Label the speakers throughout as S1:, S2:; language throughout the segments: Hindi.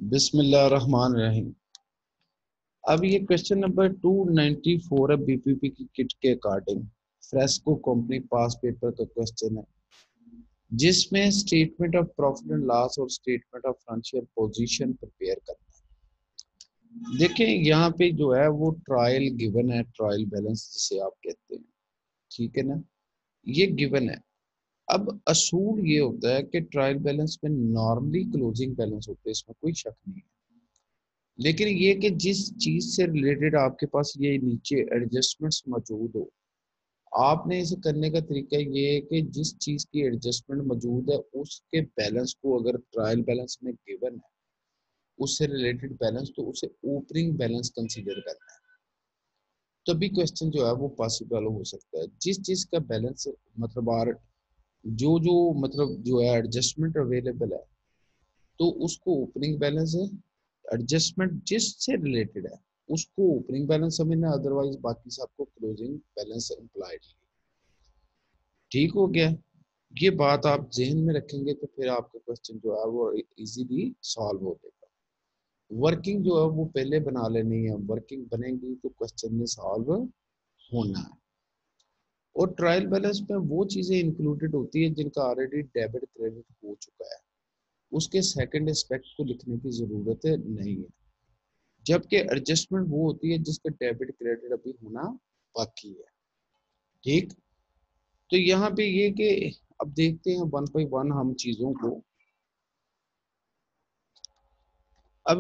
S1: बिस्मिल्लाहिर्रहमानिर्रहीम। अब ये क्वेश्चन नंबर 294 है बीपीपी की किट के according. Fresco company past paper का क्वेश्चन है जिसमें statement of profit and loss और statement of financial position prepare करना है। देखें यहाँ पे जो है वो ट्रायल गिवन है, ट्रायल बैलेंस जिसे आप कहते हैं, ठीक है ना, ये गिवन है। अब असूल ये होता है कि ट्रायल बैलेंस में नॉर्मली क्लोजिंग बैलेंस होते हैं, इसमें कोई शक नहीं है। लेकिन ये कि जिस चीज से रिलेटेड आपके पास ये नीचे एडजस्टमेंट्स मौजूद हो, आपने इसे करने का तरीका ये है कि जिस चीज की एडजस्टमेंट मौजूद है उसके बैलेंस को अगर ट्रायल बैलेंस में गिवन है उससे रिलेटेड बैलेंस, तो उसे ओपनिंग बैलेंस कंसीडर करना है, तभी क्वेश्चन जो है वो पॉसिबल हो सकता है। जिस चीज का बैलेंस मतलब आर जो जो मतलब जो है एडजस्टमेंट अवेलेबल है तो उसको ओपनिंग बैलेंस है, एडजस्टमेंट जिससे रिलेटेड है उसको ओपनिंग बैलेंस समझना, अदरवाइज बाकी सबको क्लोजिंग बैलेंस इम्प्लाइड। ठीक हो गया। ये बात आप जहन में रखेंगे तो फिर आपका क्वेश्चन जो है वो इजीली सॉल्व हो जाएगा। वर्किंग जो है वो पहले बना लेनी है, वर्किंग बनेगी तो क्वेश्चन में सॉल्व होना है। और ट्रायल बैलेंस में वो चीजें इंक्लूडेड होती है जिनका ऑलरेडी डेबिट क्रेडिट हो चुका है, उसके सेकंड एस्पेक्ट को लिखने की जरूरत नहीं है। जबकि एडजस्टमेंट वो होती है जिसका डेबिट क्रेडिट अभी होना बाकी है। ठीक, तो यहाँ पे ये कि अब देखते हैं वन बाई वन हम चीजों को। अब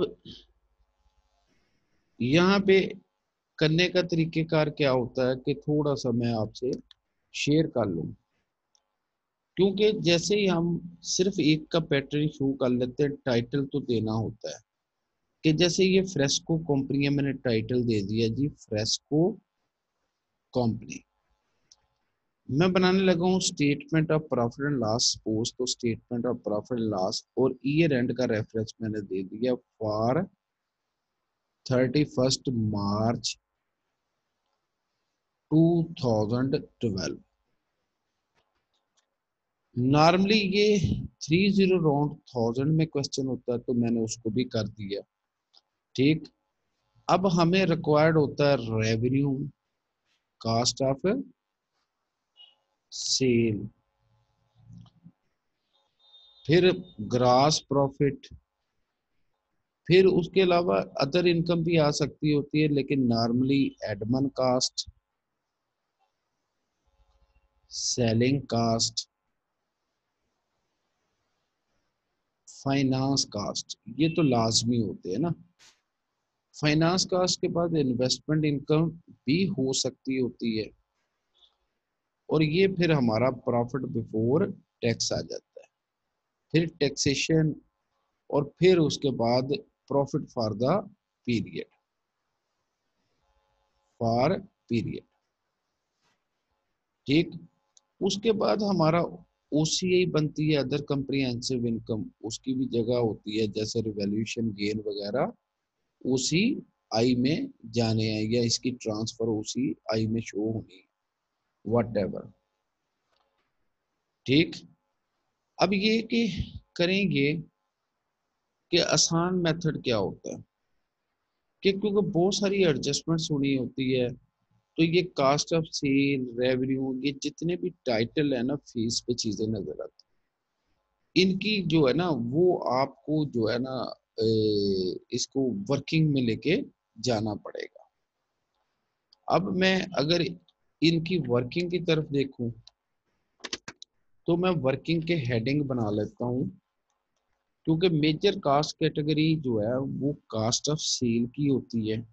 S1: यहाँ पे करने का तरीकेकार क्या होता है कि थोड़ा सा मैं आपसे शेयर कर लूं, क्योंकि जैसे ही हम सिर्फ एक का पैटर्न शो कर लेते हैं, टाइटल तो देना होता है कि जैसे ये फ्रेस्को कंपनी है, मैंने टाइटल दे दिया जी फ्रेस्को कंपनी। मैं बनाने लगा हूँ statement of profit and loss suppose, तो statement of profit and loss और ईयर एंड का रेफरेंस मैंने दे दिया फॉर 31 मार्च 2012। नॉर्मली ये 30 राउंड 1000 में क्वेश्चन होता है तो मैंने उसको भी कर दिया। ठीक, अब हमें रिक्वायर्ड होता है रेवेन्यू, कास्ट ऑफ सेल, फिर ग्रास प्रॉफिट, फिर उसके अलावा अदर इनकम भी आ सकती होती है, लेकिन normally admin cost, selling cost, finance cost, ये तो लाजमी होते हैं ना। फाइनेंस कास्ट के बाद इन्वेस्टमेंट इनकम भी हो सकती होती है, और ये फिर हमारा प्रॉफिट बिफोर टैक्स आ जाता है, फिर टैक्सेशन, और फिर उसके बाद profit for the period, for period. ठीक, उसके बाद हमारा ओसीआई बनती है, अदर कंप्रिहेंसिव इनकम, उसकी भी जगह होती है जैसे रिवैल्यूएशन गेन वगैरह उसी आई में जाने हैं, या इसकी ट्रांसफर उसी आई में शो होनी है, वट एवर। ठीक, अब ये कि करेंगे कि आसान मेथड क्या होता है कि क्योंकि बहुत सारी एडजस्टमेंट्स होनी होती है, तो ये कास्ट ऑफ सेल, रेवेन्यू, ये जितने भी टाइटल है ना फीस पे चीजें नजर आती हैं। इनकी जो है ना वो आपको जो है ना इसको वर्किंग में लेके जाना पड़ेगा। अब मैं अगर इनकी वर्किंग की तरफ देखूं तो मैं वर्किंग के हेडिंग बना लेता हूं, क्योंकि मेजर कास्ट कैटेगरी जो है वो कास्ट ऑफ सेल की होती है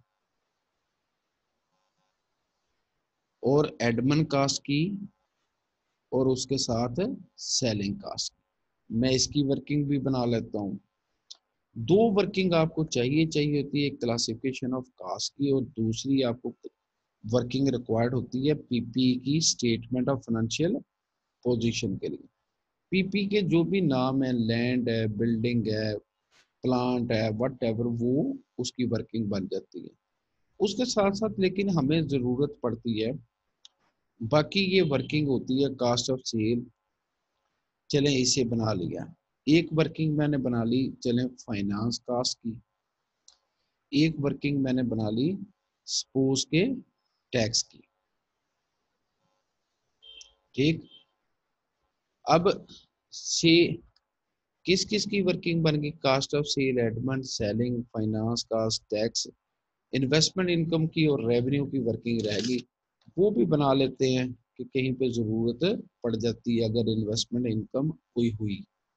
S1: और एडमन कास्ट की, और उसके साथ सेलिंग कास्ट। मैं इसकी वर्किंग भी बना लेता हूँ। दो वर्किंग आपको चाहिए होती है, एक क्लासिफिकेशन ऑफ कास्ट की और दूसरी आपको वर्किंग रिक्वायर्ड होती है पीपी की, स्टेटमेंट ऑफ फाइनेंशियल पोजीशन के लिए। पीपी के जो भी नाम है, लैंड है, बिल्डिंग है, प्लांट है, वट एवर, वो उसकी वर्किंग बन जाती है। उसके साथ साथ लेकिन हमें ज़रूरत पड़ती है, बाकी ये वर्किंग होती है कास्ट ऑफ सेल, चलें इसे बना लिया। एक वर्किंग मैंने बना ली चले फाइनेंस कास्ट की, एक वर्किंग मैंने बना ली सपोज के टैक्स की। ठीक, अब से किस किस की वर्किंग बन गई, cost of sale, admin, selling, finance cost, tax, investment income की और रेवेन्यू की वर्किंग रहेगी। वो भी बना लेते हैं कि कहीं पे जरूरत पड़ जाती है अगर इन्वेस्टमेंट इनकम कोई हुई,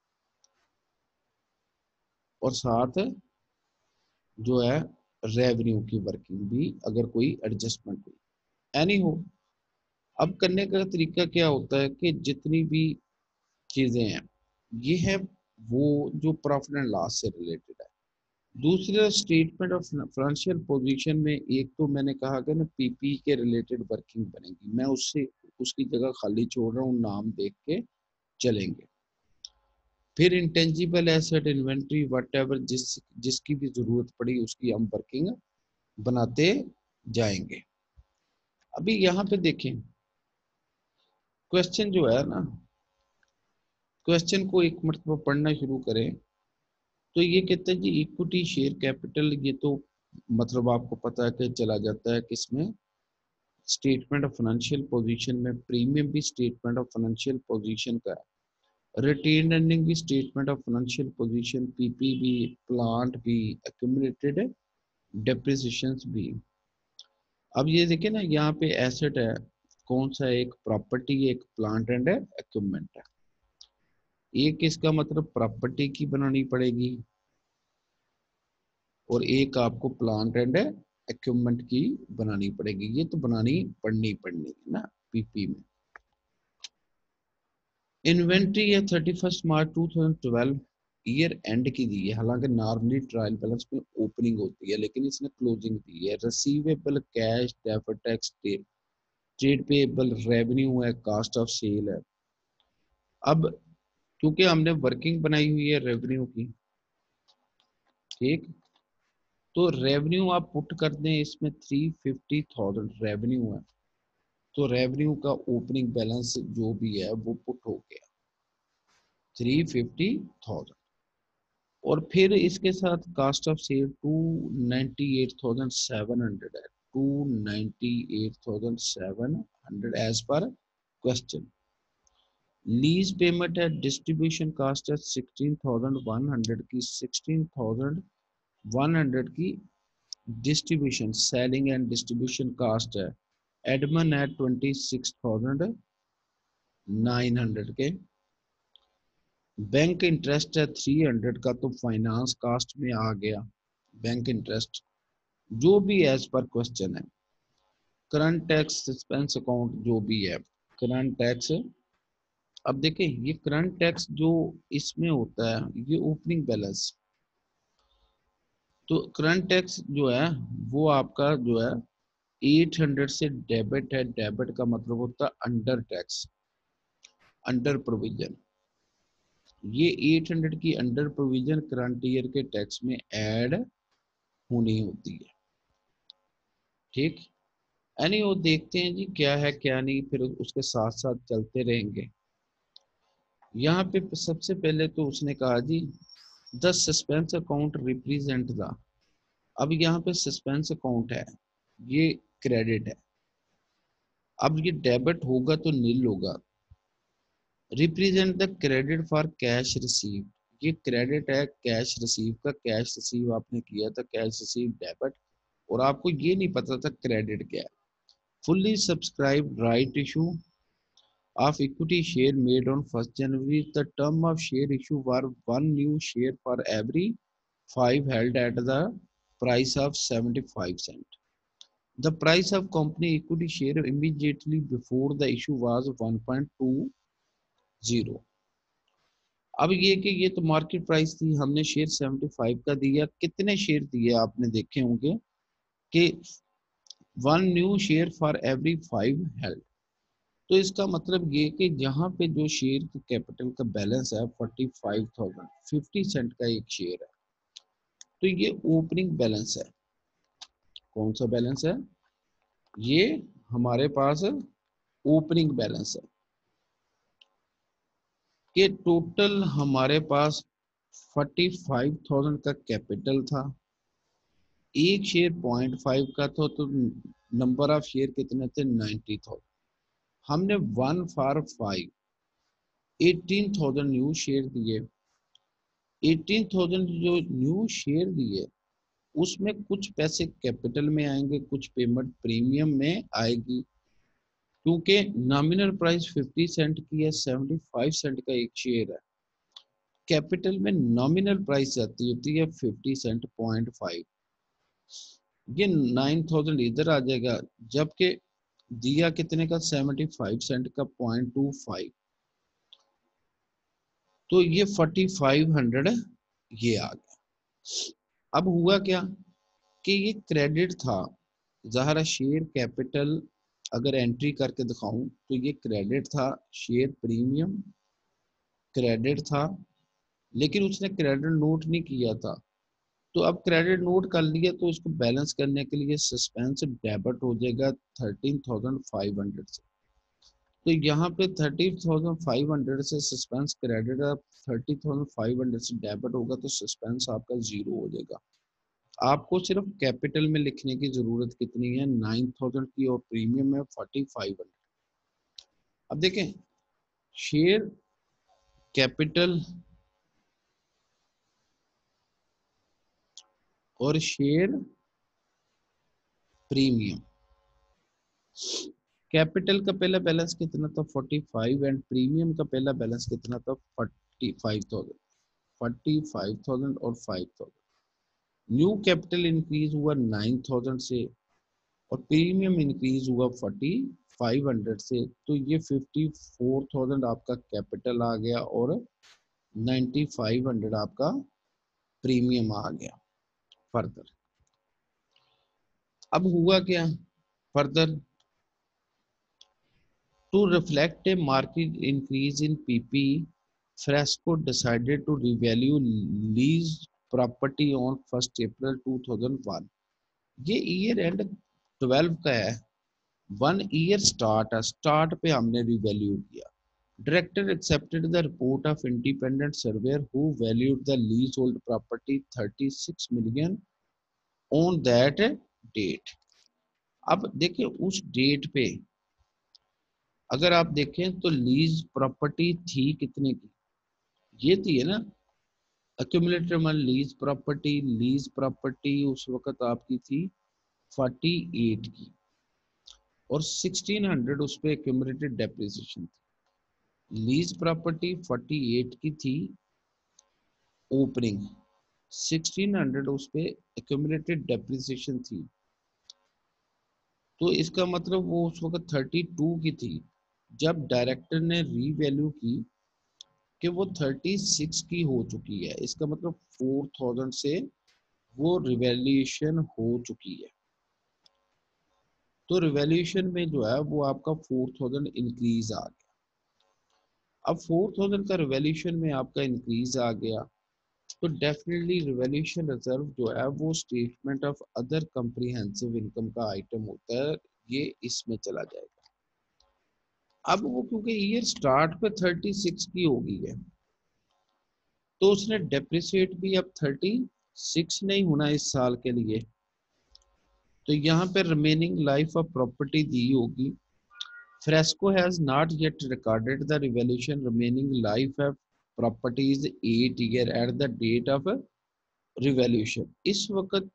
S1: और साथ जो है रेवेन्यू की वर्किंग भी अगर कोई एडजस्टमेंट हुई। एनी हो, अब करने का तरीका क्या होता है कि जितनी भी चीजें हैं ये है वो जो प्रॉफिट एंड लॉस से रिलेटेड है। दूसरा स्टेटमेंट ऑफ फाइनेंशियल पोजीशन में एक तो मैंने कहा कि ना पीपी के रिलेटेड वर्किंग बनेगी, मैं उससे उसकी जगह खाली छोड़ रहा हूँ, नाम देख के चलेंगे। फिर इंटेंजिबल एसेट, इन्वेंट्री, व्हाटएवर जिसकी भी जरूरत पड़ी उसकी हम वर्किंग बनाते जाएंगे। अभी यहाँ पे देखें क्वेश्चन जो है ना, क्वेश्चन को एक मरतबा पढ़ना शुरू करें तो ये कहते हैं जी इक्विटी शेयर कैपिटल, ये तो मतलब आपको पता है कि चला जाता है किसमें, स्टेटमेंट ऑफ फाइनेंशियल पोजीशन में। प्रीमियम भी स्टेटमेंट ऑफ फाइनेंशियल पोजीशन का है, रिटेन अर्निंग भी statement of financial position, PP भी, प्लांट भी, एक्यूमुलेटेड डेप्रिसिएशंस भी। अब ये देखिए ना यहाँ पे एसेट है, कौन सा, एक प्रॉपर्टी, एक प्लांट एंड इक्विपमेंट है। एक इसका मतलब प्रॉपर्टी की बनानी पड़ेगी और एक आपको प्लांट एंड इक्विपमेंट की बनानी पड़ेगी, ये तो बनानी पड़नी है ना पीपी में। इन्वेंट्री है 31 मार्च 2012 ईयर एंड की दी है, हालांकि नॉर्मली ट्रायल बैलेंस में ओपनिंग होती है लेकिन इसने क्लोजिंग दी है। Receivable cash, deferred tax, trade payable, revenue है, कास्ट ऑफ सेल है। अब क्योंकि हमने वर्किंग बनाई हुई है रेवेन्यू की, ठीक, तो रेवेन्यू आप पुट कर दें इसमें 350,000 रेवेन्यू है, तो रेवेन्यू का ओपनिंग बैलेंस जो भी है वो पुट हो गया 350,000। और फिर इसके साथ कास्ट ऑफ सेल 298,700 है, 298,700 as per question. Lease payment है, डिस्ट्रीब्यूशन कास्ट है 16,100 की, 16,100 की distribution selling and distribution cost है। एडमन है 26,900 के। बैंक इंटरेस्ट है 300 का, तो फाइनेंस कास्ट में आ गया बैंक इंटरेस्ट, जो भी एज पर क्वेश्चन है। करंट टैक्स, सस्पेंस अकाउंट जो भी है, करंट टैक्स। अब देखें ये करंट टैक्स जो इसमें होता है ये ओपनिंग बैलेंस, तो करंट टैक्स जो है वो आपका जो है 800 से डेबिट है। डेबिट का मतलब होता है अंडर टैक्स, अंडर प्रोविजन। ये 800 की अंडर प्रोविजन करंट ईयर के टैक्स में ऐड होनी होती है। ठीक, यानी वो देखते हैं जी क्या है क्या नहीं, फिर उसके साथ साथ चलते रहेंगे। यहाँ पे सबसे पहले तो उसने कहा जी the suspense account represent the, अब यहाँ पे सस्पेंस अकाउंट है, ये क्रेडिट है। अब ये डेबिट होगा तो नील होगा। Represent the credit for cash receive, ये क्रेडिट है कैश रिसीव का, कैश रिसीव आपने किया था, कैश रिसीव डेबिट, और आपको ये नहीं पता था क्रेडिट क्या है। Fully subscribe right issue of equity share made on 1st January. The term of share issue were one new share for every 5 held at the price of 75 cent. The price of company equity share immediately before the issue was 1.20। अब ये कि ये तो मार्केट प्राइस थी, हमने शेयर 75 का दिया, कितने शेयर दिए आपने देखे होंगे कि one new share for every 5 held. तो इसका मतलब ये कि जहां पे जो शेयर की कैपिटल का बैलेंस है 45,000, 50 सेंट का एक शेयर है, तो ये ओपनिंग बैलेंस है। कौन सा बैलेंस है ये, हमारे पास ओपनिंग बैलेंस है। कि टोटल हमारे पास 45,000 का कैपिटल था, एक शेयर 0.5 का था, तो नंबर ऑफ शेयर कितने थे 90,000। हमने 1/5 18,000 न्यू शेयर दिए। 18,000 जो न्यू शेयर दिए उसमें कुछ पैसे कैपिटल में आएंगे, कुछ पेमेंट प्रीमियम में आएगी, क्योंकि नॉमिनल प्राइस 50 सेंट की है, 75 सेंट का एक शेयर है। कैपिटल में नॉमिनल प्राइस जाती होती है 50 सेंट 0.5, ये 9,000 इधर आ जाएगा, जबकि दिया कितने का 75 सेंट का 0.25, तो ये 4,500 ये आ गया। अब हुआ क्या कि ये क्रेडिट था, ज़ाहिर शेयर कैपिटल अगर एंट्री करके दिखाऊं तो ये क्रेडिट था, शेयर प्रीमियम क्रेडिट था, लेकिन उसने क्रेडिट नोट नहीं किया था। तो अब क्रेडिट नोट कर लिया तो इसको बैलेंस करने के लिए सस्पेंस डेबिट हो जाएगा 13,500 से। तो यहाँ पे 30,500 से सस्पेंस क्रेडिट, अब 30,500 से डेबिट होगा तो सस्पेंस आपका जीरो हो जाएगा। आपको सिर्फ कैपिटल में लिखने की जरूरत कितनी है 9,000 की, और प्रीमियम है 4,500। अब देखें शेयर कैपिटल और शेयर प्रीमियम। कैपिटल का पहला बैलेंस कितना था 45, एंड प्रीमियम का पहला बैलेंस कितना था 45,000। 45,000 और 5,000, न्यू कैपिटल इंक्रीज हुआ 9,000 से, और प्रीमियम इंक्रीज हुआ 4,500 से, तो ये 54,000 आपका कैपिटल आ गया और 9,500 आपका प्रीमियम आ गया। फर्दर अब हुआ क्या further, to reflect a market increase in PP, Fresco decided to revalue leased property on 1st April 2001। ये ईयर एंड 12 का है, 1 ईयर स्टार्ट है, स्टार्ट पे हमने रिवैल्यू किया। Director accepted the report of independent surveyor who valued the leasehold property 36 million on that date। अब देखिए उस डेट पे अगर आप देखें तो लीज प्रॉपर्टी थी कितने की, ये थी है ना अक्यूमुलेटेड मान लीज प्रॉपर्टी उस वक्त आपकी थी 48 की, और 1600 उस पे एक्यूमुलेटेड डेप्रिसिएशन थी। लीज प्रॉपर्टी 48 की थी ओपनिंग, 1600 उस पे एक्यूमुलेटेड डेप्रिसिएशन थी, तो इसका मतलब वो उस वक्त 32 की थी। जब डायरेक्टर ने रीवैल्यू की कि वो 36 की हो चुकी है, इसका मतलब 4,000 से वो रिवैल्यूएशन हो चुकी है। तो रिवैल्यूएशन में जो है वो आपका 4,000 इंक्रीज आ गया। अब 4,000 का रिवैल्यूएशन में आपका इंक्रीज आ गया, तो डेफिनेटली रिवैल्यूएशन रिजर्व जो है वो statement of other comprehensive income का आइटम होता है, ये इसमें चला जाएगा। अब वो क्योंकि ईयर स्टार्ट पे 36 की हो गई है, तो उसने डेप्रिसिएट भी अब 36 नहीं होना इस साल के लिए, तो यहाँ पे रिमेनिंग लाइफ ऑफ प्रॉपर्टी दी होगी। Fresco has not yet recorded the revaluation remaining life of properties 8 year at the date of revaluation। इस वक्त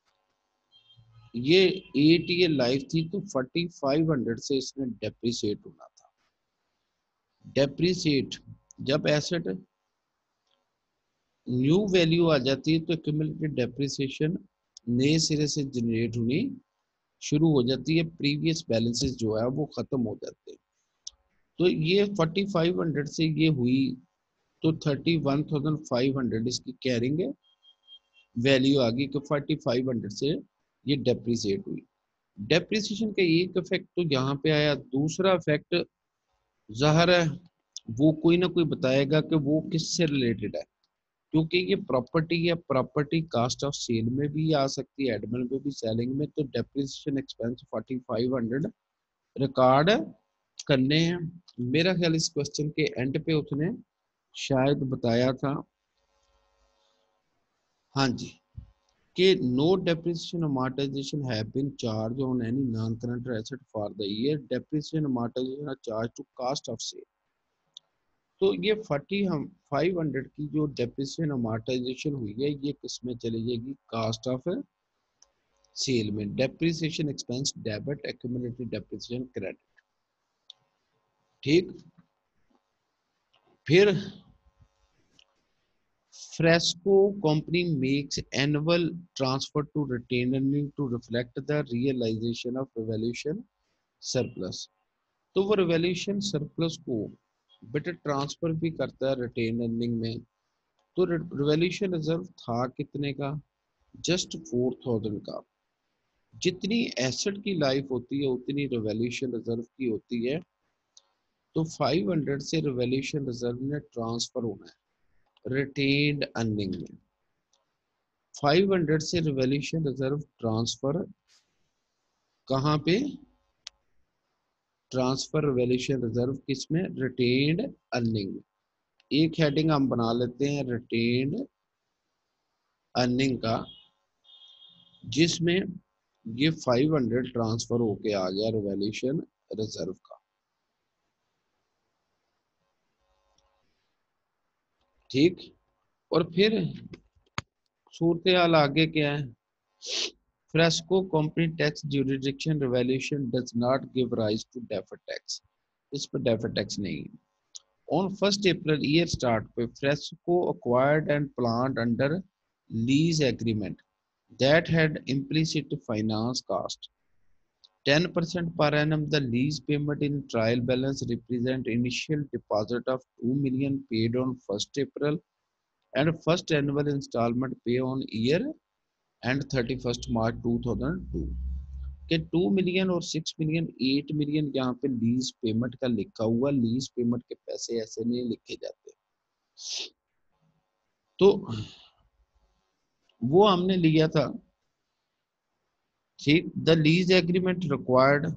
S1: ये 8 year लाइफ थी, तो 4,500 से इसने डेप्रिसिएट होना था। डेप्रिसिएट जब एसेट न्यू वैल्यू आ जाती है तो क्यूमुलेटेड डेप्रिसिएशन नए सिरे से जनरेट होनी शुरू हो जाती है, प्रीवियस बैलेंसेस जो है वो खत्म हो जाते हैं। तो ये 4,500 से ये हुई, तो 31,500 इसकी कैरिंग वैल्यू आ गई, कि 4,500 से ये डेप्रिसिएट हुई। डेप्रिसिएशन का एक इफेक्ट तो यहाँ पे आया, दूसरा इफेक्ट ज़ाहिर है वो कोई ना कोई बताएगा कि वो किससे रिलेटेड है, क्योंकि ये प्रॉपर्टी है, प्रॉपर्टी कास्ट ऑफ सेल में भी आ सकती है, एडमिन में भी, सेलिंग में। तो डेप्रिसिएशन एक्सपेंस 4,500 रिकॉर्ड करने हैं। मेरा ख्याल इस क्वेश्चन के एंड पे उसने शायद बताया था, हाँ जी, कि no depreciation amortization have been charged on any non-current asset for the year. Depreciation amortization are charged to cost of sale. तो ये 500 की जो डेप्रिसिएशन अमार्टाइजेशन हुई है ये किस में चली जाएगी? कास्ट ऑफ सेल में। Depreciation expense debit, accumulated depreciation credit. ठीक, फिर Fresco company makes annual transfer to retained earning to reflect the realization of revolution surplus. तो वो रिवॉल्यूशन सरप्लस को बेटा ट्रांसफर भी करता है रिटेन अर्निंग में। तो रिवॉल्यूशन रिजर्व था कितने का? जस्ट 4000 का। जितनी एसेट की लाइफ होती है उतनी रिवॉल्यूशन रिजर्व की होती है। तो 500 से रिवॉल्यूशन रिजर्व में ट्रांसफर होना है रिटेन्ड अर्निंग में। 500 से रिवॉल्यूशन रिजर्व ट्रांसफर कहाँ पे? ट्रांसफर रिवॉल्यूशन रिजर्व किस में? रिटेन्ड अर्निंग में। एक हेडिंग हम बना लेते हैं रिटेन्ड अर्निंग का, जिसमें ये 500 ट्रांसफर होके आ गया रिवॉल्यूशन रिजर्व का। ठीक, और फिर सूरत हाल आगे क्या है? Fresco company tax jurisdiction revolution does not give rise to deferred tax. इस पर डेफर्ड टैक्स नहीं। ऑन 1 अप्रैल ईयर स्टार्ट पे Fresco acquired and plant under lease agreement that had implicit finance cost 10% per annum. The lease payment in trial balance represent initial deposit of 2 million paid on 1 April and first annual installment pay on year and 31st March 2002 के 2 मिलियन और 6 मिलियन 8 मिलियन यहाँ पे लीज पेमेंट का लिखा हुआ। लीज पेमेंट के पैसे ऐसे नहीं लिखे जाते। तो वो हमने लिया था। ठीक, the lease agreement required,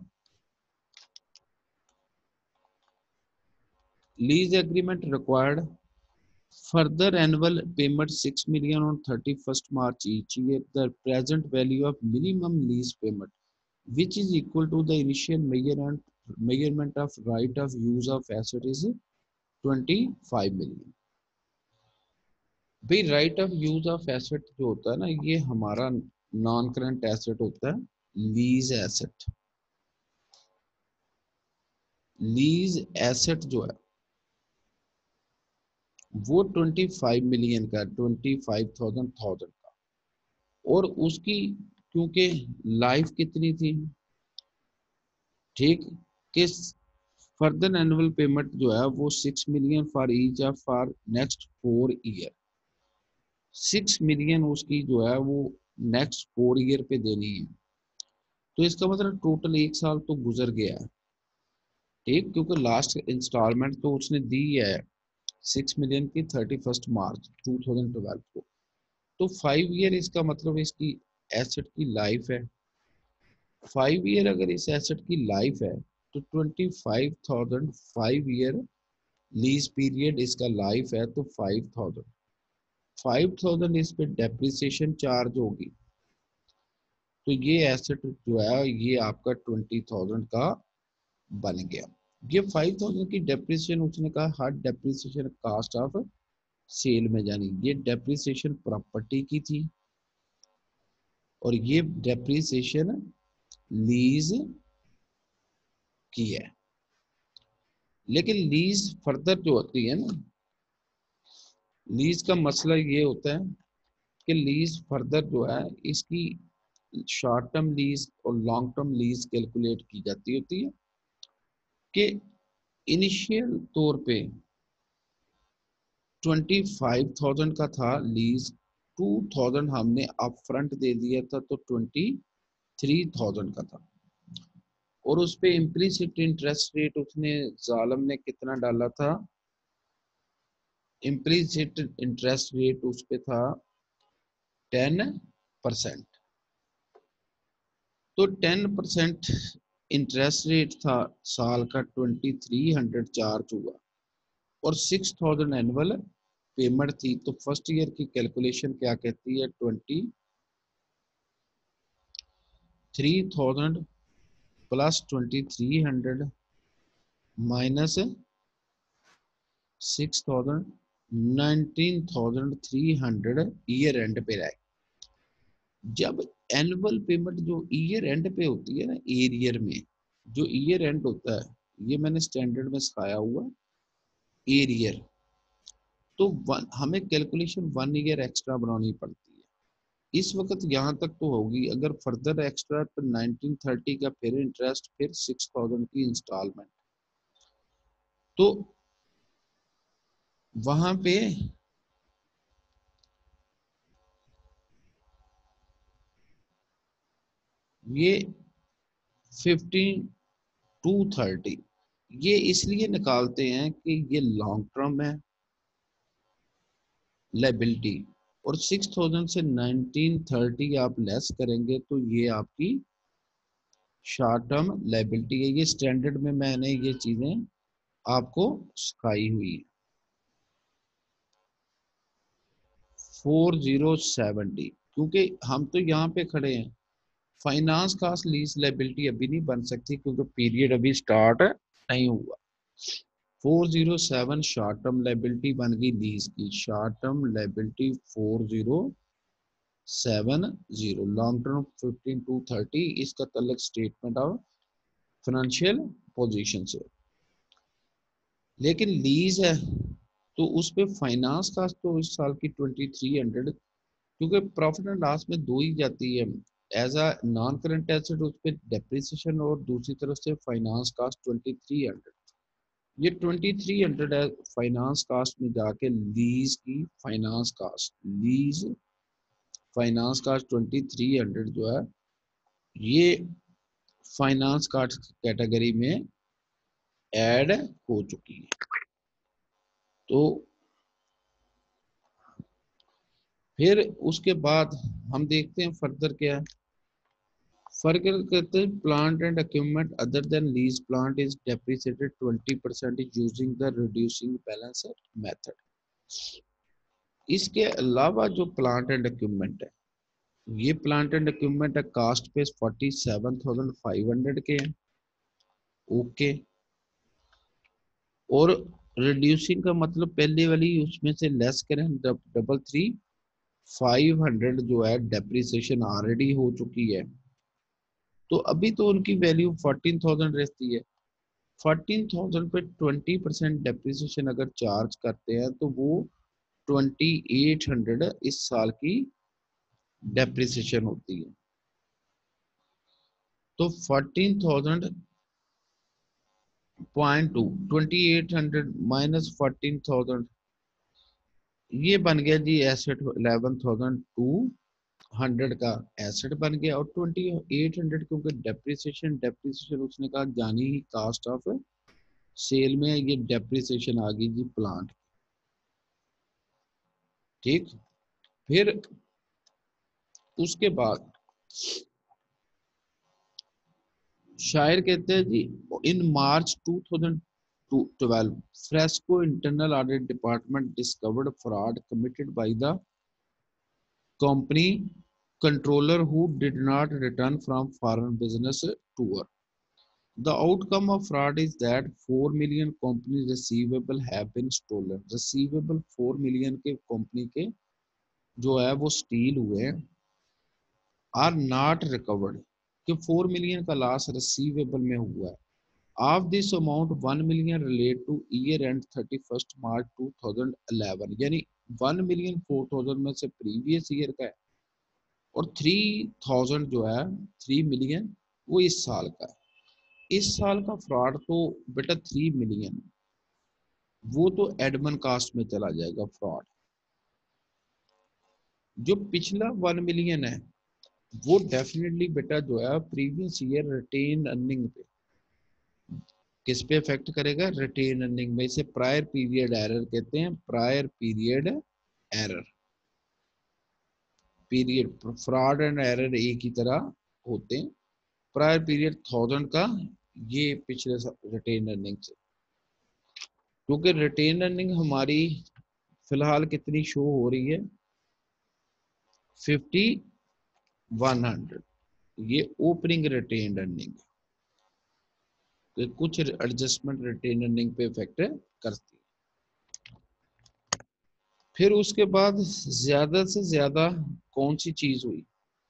S1: lease agreement required further annual payment 6 million on 31st March each year. The present value of minimum lease payment, which is equal to the initial measurement of right of use of asset, is 25 million. भाई right of use of asset जो होता है ना, ये हमारा नॉन करंट एसेट होता है। लीज एसेट, लीज एसेट जो है वो 25 मिलियन का, 25,000 का। और उसकी क्योंकि लाइफ कितनी थी, ठीक, किस फर्दर एनुअल पेमेंट जो है वो 6 million for each of for next 4 year. 6 million उसकी जो है वो नेक्स्ट 4 ईयर पे देनी है। तो इसका मतलब टोटल 1 साल तो गुजर गया है। ठीक, क्योंकि लास्ट इंस्टॉलमेंट तो उसने दी है 6 मिलियन की 31 मार्च 2012 को। तो 5 ईयर इसका मतलब इसकी एसेट की लाइफ है। 5 ईयर अगर इस एसेट की लाइफ है तो 25,000 5 ईयर लीज पीरियड इसका लाइफ है। तो 5,000 इस पे डेप्रिसिएशन चार्ज होगी। तो ये एसेट जो है ये आपका 20,000 का बन गया। ये 5,000 की डेप्रिसिएशन उसने कहा हर डेप्रिसिएशन कास्ट ऑफ सेल में जानी। ये डेप्रिसिएशन प्रॉपर्टी की थी और ये डेप्रिसिएशन लीज की है। लेकिन लीज फर्दर जो होती है ना, लीज का मसला ये होता है कि लीज फर्दर जो है इसकी शॉर्ट टर्म लीज और लॉन्ग टर्म लीज कैलकुलेट की जाती होती है। कि इनिशियल तौर पे 25,000 का था लीज, 2,000 हमने अप फ्रंट दे दिया था तो 23,000 का था। और उस पे इम्प्लिसिट इंटरेस्ट रेट उसने जालम ने कितना डाला था? इम्प्लिसिट इंटरेस्ट रेट उस पे था 10%। तो 10% इंटरेस्ट रेट था, साल का 2300 चार्ज हुआ। और 6000 एनुअल पेमेंट थी, तो फर्स्ट ईयर की कैलकुलेशन क्या कहती है, 23,000 प्लस 2300 माइनस 6000, 19,300 ईयर एंड पे रहे। जब एनुअल पेमेंट जो ईयर एंड पे होती है ना, ईयर में जो ईयर एंड होता है, ये मैंने स्टैंडर्ड में सिखाया हुआ ईयर, तो हमें कैलकुलेशन 1 ईयर एक्स्ट्रा बनानी पड़ती है। इस वक्त यहाँ तक तो होगी, अगर फर्दर एक्स्ट्रा तो 1930 का फिर इंटरेस्ट, फिर 6000 की इंस्टॉलमेंट, तो वहां पे ये 15,230 ये इसलिए निकालते हैं कि ये लॉन्ग टर्म है लाइबिलिटी, और 6000 से 1930 आप लेस करेंगे तो ये आपकी शॉर्ट टर्म लाइबिलिटी है। ये स्टैंडर्ड में मैंने ये चीजें आपको सिखाई हुई है। 4070, क्योंकि हम तो यहाँ पे खड़े हैं, फाइनेंस कास्ट लीज लाइबिलिटी अभी नहीं बन सकती क्योंकि पीरियड अभी स्टार्ट नहीं हुआ। 407 शॉर्ट टर्म लाइबिलिटी बन गई लीज की, short term liability 4070, long term 15,230, इसका तल्लक स्टेटमेंट ऑफ फाइनेंशियल पोजीशन से। लेकिन लीज है तो उस पे फाइनेंस कास्ट तो इस साल की 2300, क्योंकि प्रॉफिट एंड लॉस में दो ही जाती है, as a non current asset उस पर डेप्रिसिएशन, और दूसरी तरफ से फाइनेंस कास्ट 2300। ये 2300 है, फाइनेंस कास्ट में जाके लीज की finance cost, lease finance cost 2300 जो है, ये फाइनेंस कास्ट कैटेगरी में ऐड हो चुकी है। तो फिर उसके बाद हम देखते हैं फर्दर क्या है। फर्दर कहते हैं plant and equipment other than lease plant is depreciated 20% using the reducing balance method. इसके अलावा जो प्लांट एंड इक्विपमेंट है, ये प्लांट एंड इक्विपमेंट है कास्ट पे 47,500 के हैं, ओके। और रिड्यूसिंग का मतलब पहले वाली उसमें से लेस करें, 3,500 जो है डेप्रिसिएशन ऑलरेडी हो चुकी है, तो अभी तो उनकी वैल्यू 14,000 रहती है। 14,000 पे 20% डेप्रिसिएशन अगर चार्ज करते हैं तो वो 2,800 इस साल की डेप्रिसिएशन होती है। तो 14,000.2 2,800 माइनस 14,000, ये बन गया जी एसेट 11,200 का एसेट बन गया, और 2,800 क्योंकि डेप्रिसिएशन डेप्रिसिएशन उसने कहा जानी ही कास्ट ऑफ सेल में, ये डेप्रिसिएशन आ गई जी प्लांट, ठीक। फिर उसके बाद शायर कहते हैं जी, in March 2012 Fresco internal audit department discovered fraud committed by the company controller who did not return from foreign business tour. The outcome of fraud is that 4 million company receivable have been stolen. Receivable 4 million के कंपनी के जो है वो स्टील हुए हैं, आर नॉट रिकवर्ड, कि 4 मिलियन का लॉस रिसीवेबल में हुआ है। Of this amount 1 million relate to year end 31 March 2011, यानी 1 मिलियन 4,000 में से प्रीवियस ईयर का है, और 3,000 जो है 3 मिलियन वो इस साल का है। इस साल का फ्रॉड तो बेटा 3 मिलियन, वो तो एडमन कास्ट में चला जाएगा फ्रॉड। जो पिछला 1 मिलियन है वो डेफिनेटली बेटा जो है प्रीवियस ईयर रिटेन अर्निंग पे, किस पे इफेक्ट करेगा, रिटेन अर्निंग में। इसे प्रायर पीरियड एरर कहते हैं, prior period error. Period fraud and error एक ही तरह होते हैं। प्रायर पीरियड 1000 का, ये पिछले रिटेन अर्निंग से। क्योंकि रिटेन अर्निंग हमारी फिलहाल कितनी शो हो रही है, 5100। ये ओपनिंग रिटेन अर्निंग, तो कुछ एडजस्टमेंट रिटेन अर्निंग पे इफेक्ट करती है। फिर उसके बाद ज्यादा से ज्यादा कौन सी चीज हुई,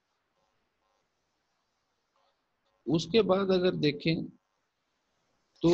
S1: उसके बाद अगर देखें तो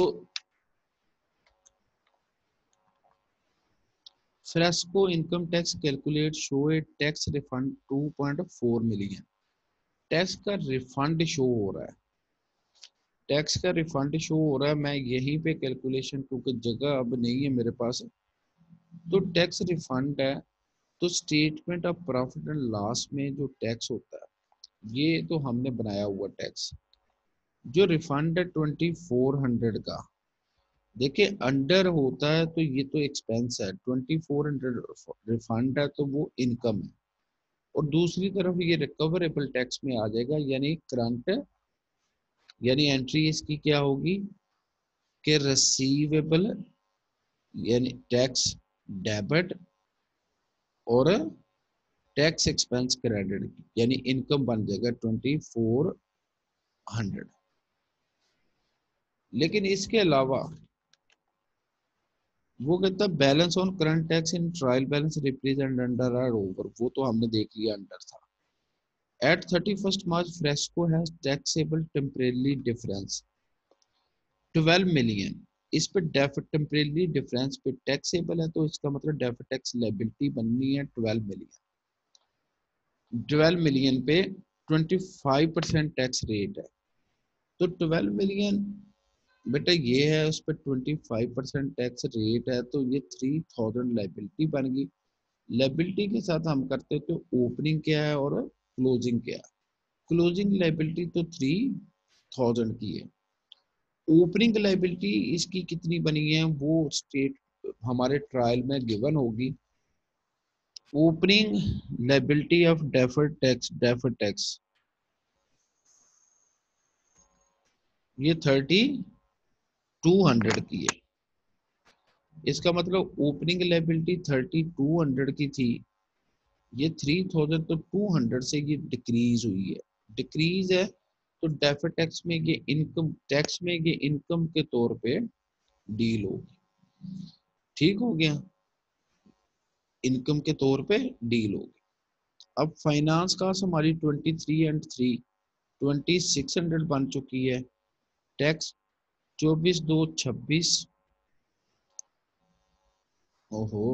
S1: Fresco income tax calculate show a tax refund 2.4 million. Tax का रिफंड शो हो रहा है, टैक्स का रिफंड शो हो रहा है। मैं यहीं पे कैलकुलेशन, क्योंकि जगह अब नहीं है मेरे पास, तो टैक्स रिफंड है। तो statement of profit and loss में जो टैक्स होता है, ये तो हमने बनाया हुआ टैक्स। जो रिफंड है 2400 का, देखिए अंडर होता है तो ये तो एक्सपेंस है, 2400 रिफंड है तो वो इनकम है। और दूसरी तरफ ये रिकवरेबल टैक्स में आ जाएगा, यानी करंट, यानी एंट्री इसकी क्या होगी कि रिसीवेबल, यानी टैक्स डेबिट और टैक्स एक्सपेंस क्रेडिट, यानी इनकम बन जाएगा 2400। लेकिन इसके अलावा वो कहता है balance on current tax in trial balance represent under or over, वो तो हमने देख लिया अंडर था। At 31 March Fresco has taxable temporary difference 12 million. इस पे टेम्परेरी डिफरेंस पे टैक्सेबल है, तो इसका मतलब डेफर्ड टैक्स लायबिलिटी बननी है 12 मिलियन। 12 मिलियन पे 25% टैक्स रेट है, तो 12 मिलियन बेटा ये है, उस पर 25% टैक्स रेट है, तो ये 3000 लाइबिलिटी बन गई। लाइबिलिटी के साथ हम करते हैं तो ओपनिंग क्या है और क्लोजिंग क्या है। क्लोजिंग लाइबिलिटी तो 3000 की है। ओपनिंग लाइबिलिटी इसकी कितनी बनी है वो स्टेट हमारे ट्रायल में गिवन होगी। Opening liability of deferred tax ये 3200 की है। इसका मतलब ओपनिंग लाइबिलिटी 3200 की थी, ये 3000 तो 200 से ये डिक्रीज हुई है। डिक्रीज है तो डेफर्ड टैक्स में ये इनकम टैक्स में ये इनकम के तौर पे डील होगी। ठीक हो गया, इनकम के तौर पे डील होगी। अब फाइनेंस कास्ट हमारी 23 and 3 2600 बन चुकी है। टैक्स 24/2/26, ओहो,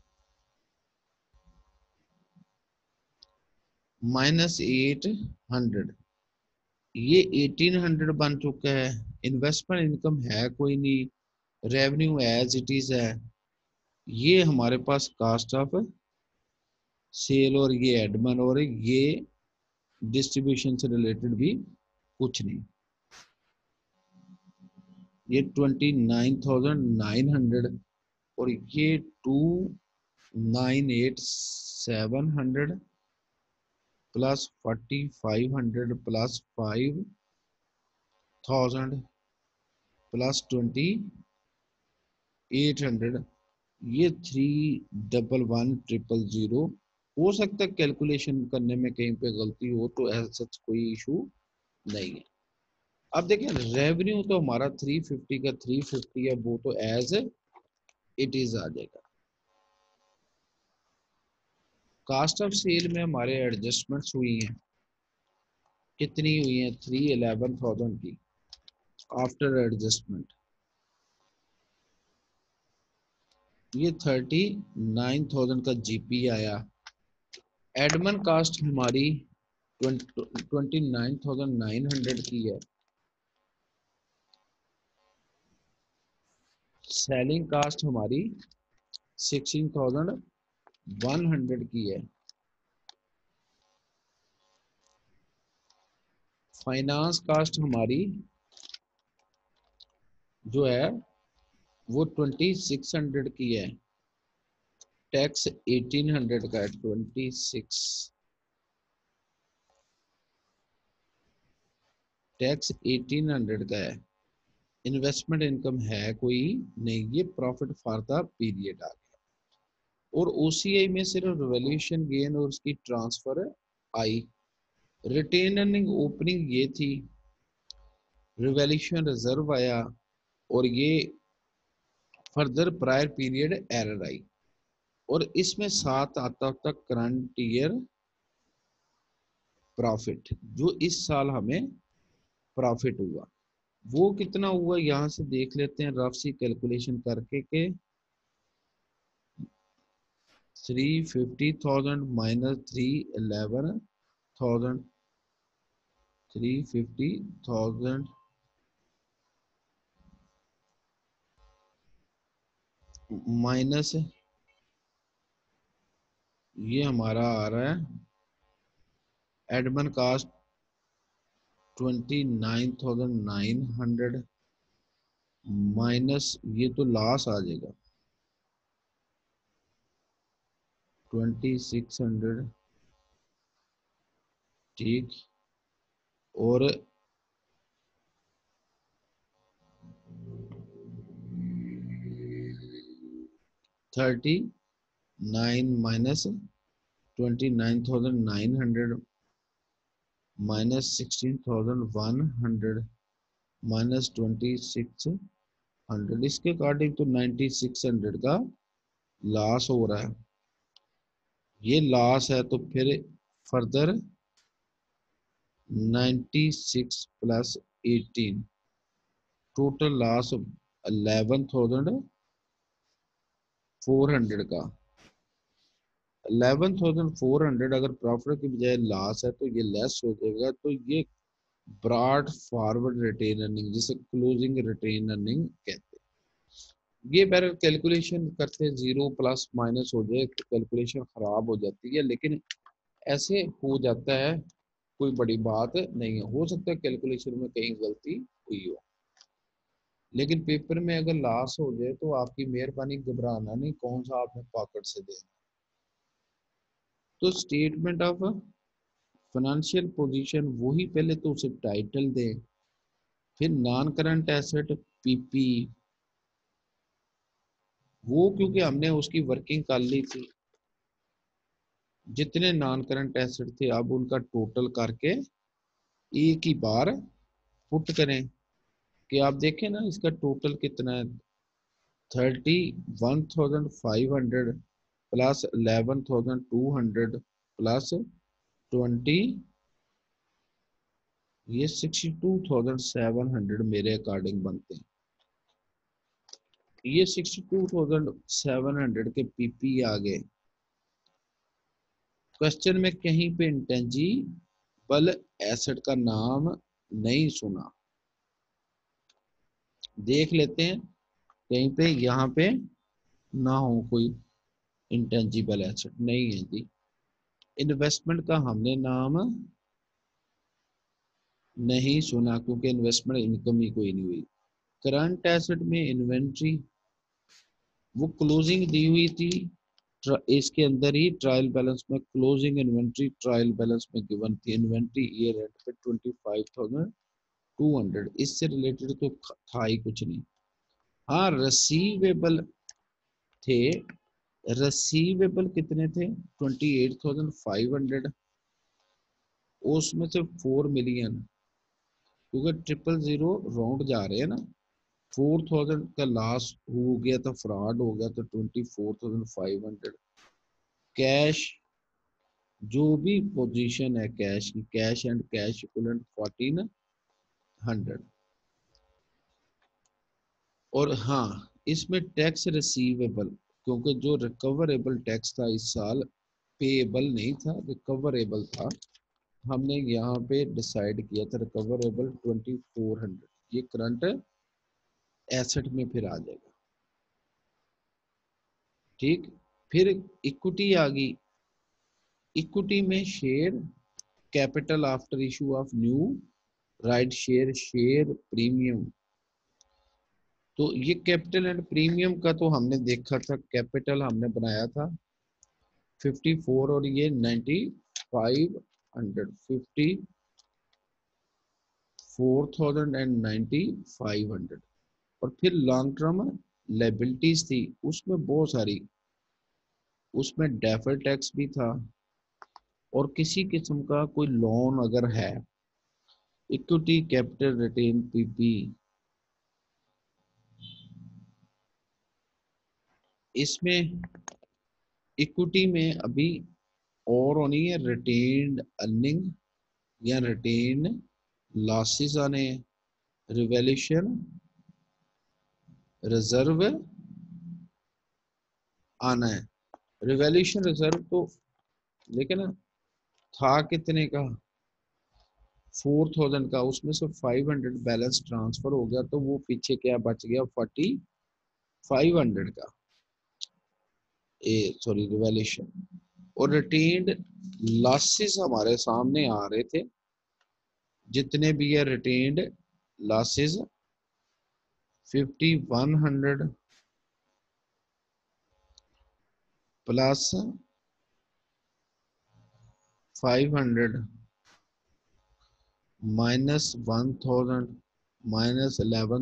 S1: -800, ये 1800 बन चुका है। इन्वेस्टमेंट इनकम है कोई नहीं, रेवेन्यू एज इट इज है। ये हमारे पास कास्ट ऑफ सेल और ये एडमन और ये डिस्ट्रीब्यूशन से रिलेटेड भी कुछ नहीं। ये 29,900 और ये 298700 प्लस 4500 प्लस 5000 प्लस 2800, ये 311000। हो सकता है कैलकुलेशन करने में कहीं पे गलती हो, तो ऐसा सच कोई इशू नहीं है। अब देखिए रेवेन्यू तो हमारा 350 का 350 है, वो तो एज इट इज आ जाएगा। कास्ट ऑफ सेल में हमारे एडजस्टमेंट्स हुई हैं, कितनी हुई हैं, 311,000 की आफ्टर एडजस्टमेंट। ये 39,000 का जीपी आया। एडमन कास्ट हमारी 29,900 की है। सेलिंग कास्ट हमारी 16,100 की है। फाइनेंस कास्ट हमारी जो है वो 2600 की है। टैक्स 1800 का है, 26 टैक्स 1800 का है। इन्वेस्टमेंट इनकम है कोई नहीं, ये प्रॉफिट फॉर द पीरियड आ गया। और ओसीआई में सिर्फ रिवैल्यूएशन गेन और उसकी ट्रांसफर आई। रिटेन अर्निंग ओपनिंग ये थी, रिवैल्यूएशन रिजर्व आया, और ये फर्दर प्रायर पीरियड एरर आई। और इसमें साथ आता तक करंट ईयर प्रॉफिट, जो इस साल हमें प्रॉफिट हुआ वो कितना हुआ, यहां से देख लेते हैं रफ सी कैलकुलेशन करके के 350,000 माइनस 311,000, 350,000 माइनस ये हमारा आ रहा है एडमन कास्ट 29,900 माइनस ये तो लॉस आ जाएगा 2,600। ठीक, और 39 माइनस 29,900 माइनस 16,100 माइनस 2,600, इसके अकॉर्डिंग तो 9,600 का लॉस हो रहा है। ये लॉस है तो फिर फर्दर 96 प्लस 18 टोटल लॉस 11,400 का। 11,400 अगर प्रॉफिट की बजाय लॉस है तो ये लेस हो जाएगा, तो ये ब्रॉड फॉरवर्ड रिटेन अर्निंग जिसे क्लोजिंग रिटेन अर्निंग कहते हैं। ये पहले कैलकुलेशन करते हैं, जीरो प्लस माइनस हो जाए तो कैलकुलेशन खराब हो जाती है, लेकिन ऐसे हो जाता है, कोई बड़ी बात नहीं है। हो सकता है कैलकुलेशन में कहीं गलती हुई हो, लेकिन पेपर में अगर लॉस हो जाए तो आपकी मेहरबानी घबराना नहीं, कौन सा आपने पॉकेट से देना। तो स्टेटमेंट ऑफ फाइनेंशियल पोजीशन वही, पहले तो उसे टाइटल दें, फिर नॉन करंट एसेट पीपी, वो क्योंकि हमने उसकी वर्किंग कर ली थी, जितने नॉन करंट एसेट थे अब उनका टोटल करके एक ही बार पुट करें कि आप देखें ना इसका टोटल कितना है, 31,500 प्लस 11,200 प्लस 20, ये 62,700 मेरे अकॉर्डिंग बनते हैं। ये 62,700 के पीपी आ गए। क्वेश्चन में कहीं पे इंटेंजिबल एसेट का नाम नहीं सुना, देख लेते हैं कहीं पे यहाँ पे ना हो कोई इंटेंजिबल एसेट, नहीं है जी। इन्वेस्टमेंट का हमने नाम नहीं सुना क्योंकि इन्वेस्टमेंट इनकम ही कोई नहीं हुई। करंट एसेट में इन्वेंट्री वो क्लोजिंग दी हुई थी, इसके अंदर ही ट्रायल बैलेंस में क्लोजिंग इन्वेंट्री ट्रायल बैलेंस में गिवन थी, इन्वेंट्री ईयर एंड पे 25,200, इससे रिलेटेड तो था ही कुछ नहीं। हाँ रसीवेबल थे, रसीवेबल कितने थे 28,500, उसमें से 4 मिलियन, क्योंकि 000 राउंड जा रहे हैं ना, 4,000 का लॉस हो गया था, फ्रॉड हो गया तो 24,500। कैश जो भी पोजीशन है कैश की, कैश एंड कैश इक्विवेलेंट 1,400। और हाँ इसमें टैक्स रिसीवेबल, क्योंकि जो रिकवरेबल टैक्स था इस साल पेएबल नहीं था, रिकवरेबल था, हमने यहाँ पे डिसाइड किया था रिकवरेबल 2,400, ये करंट एसेट में फिर आ जाएगा। ठीक, फिर इक्विटी आ गई, इक्विटी में share capital after issue of new right share, share premium, तो ये कैपिटल एंड प्रीमियम का तो हमने देखा था, कैपिटल हमने बनाया था 54 और ये 9,500, 54,000 एंड 9,500। और फिर लॉन्ग टर्म लायबिलिटीज थी, उसमें बहुत सारी, उसमें डेफर्ड टैक्स भी था, और किसी किस्म का कोई लोन अगर है, इक्विटी कैपिटल रिटेन पीपी, इसमें इक्विटी में अभी और होनी है रिटेन्ड अर्निंग या रिटेन लॉसेस आने हैं, रिवैल्यूएशन रिजर्व आना है। रिवैल्यूएशन रिजर्व तो लेकिन था कितने का, 4000 का, उसमें से 500 बैलेंस ट्रांसफर हो गया, तो वो पीछे क्या बच गया, 4500 का, ए सॉरी रिवैल्यूएशन। और रिटेन्ड लॉसेस हमारे सामने आ रहे थे, जितने भी है retained losses 5100 plus 500 minus 1000 minus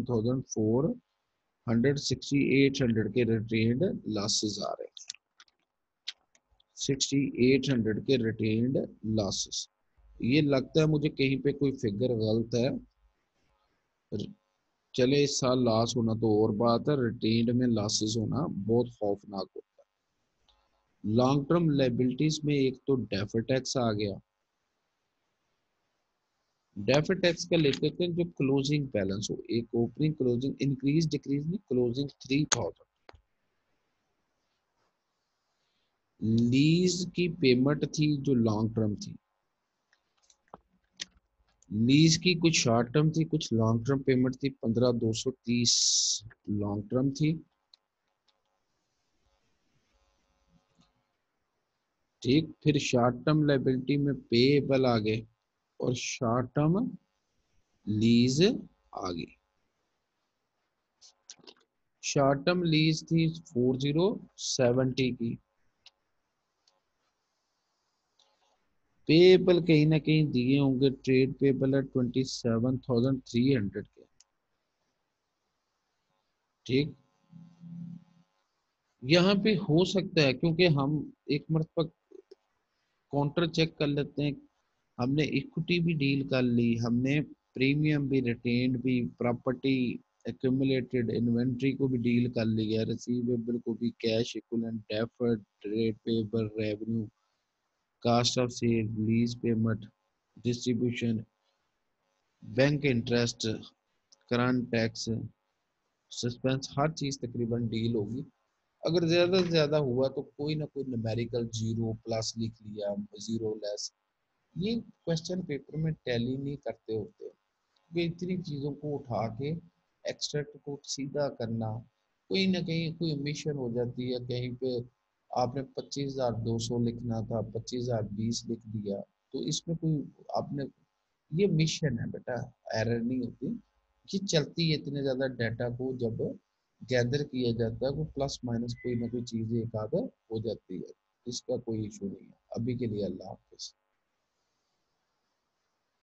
S1: 11400 6800 के रिटेन्ड लॉसेस आ रहे हैं, 6800 के रिटेन्ड लॉसेस। ये लगता है मुझे कहीं पे कोई फिगर गलत है, चले इस साल लॉस होना तो और बात है, रिटेन्ड में लॉसेस होना बहुत खौफनाक होता है। लॉन्ग टर्म लायबिलिटीज में एक तो डेफर्ड टैक्स आ गया, डेफर्ड टैक्स का लेते थे जो क्लोजिंग बैलेंस हो, एक ओपनिंग क्लोजिंग इंक्रीज डिक्रीज नहीं, क्लोजिंग 3000, लीज की पेमेंट थी जो लॉन्ग टर्म थी, लीज की कुछ शॉर्ट टर्म थी, कुछ लॉन्ग टर्म पेमेंट थी, 15230 लॉन्ग टर्म थी, ठीक। फिर शॉर्ट टर्म लायबिलिटी में पेएबल आ गए, और शॉर्ट टर्म लीज आ गई। शॉर्ट टर्म लीज थी 4070 की, पेएबल कहीं ना कहीं दिए होंगे, ट्रेड पेएबल है 27300 के, ठीक। यहाँ पे हो सकता है क्योंकि हम एक मरतबा काउंटर चेक कर लेते हैं, हमने इक्विटी भी डील कर ली, हमने प्रीमियम भी, रिटेन्ड भी, प्रॉपर्टी एक्यूमुलेटेड इन्वेंट्री को भी डील कर लिया, रिसीवेबल को भी, cash equivalent, deferred, trade payable, revenue, cost of sale, lease payment, distribution, bank interest, current tax, suspense, हर चीज तकरीबन डील होगी। अगर ज्यादा से ज्यादा हुआ तो कोई ना कोई न्यूमेरिकल जीरो प्लस लिख लिया, जीरो लेस, ये क्वेश्चन पेपर में टैली नहीं करते होते, वे इतनी चीज़ों को उठा के एक्सट्रैक्ट को सीधा करना, कोई ना कहीं कोई ओमिशन हो जाती है, कहीं पे आपने 25,200 लिखना था, 25,020 लिख दिया, तो इसमें कोई आपने, ये मिशन है बेटा, एरर नहीं होती, ये चलती है, इतने ज़्यादा डाटा को जब गैदर किया जाता है वो प्लस माइनस कोई ना कोई चीज़ एक आधा हो जाती है, इसका कोई इशू नहीं है। अभी के लिए अल्लाह हाफिज़।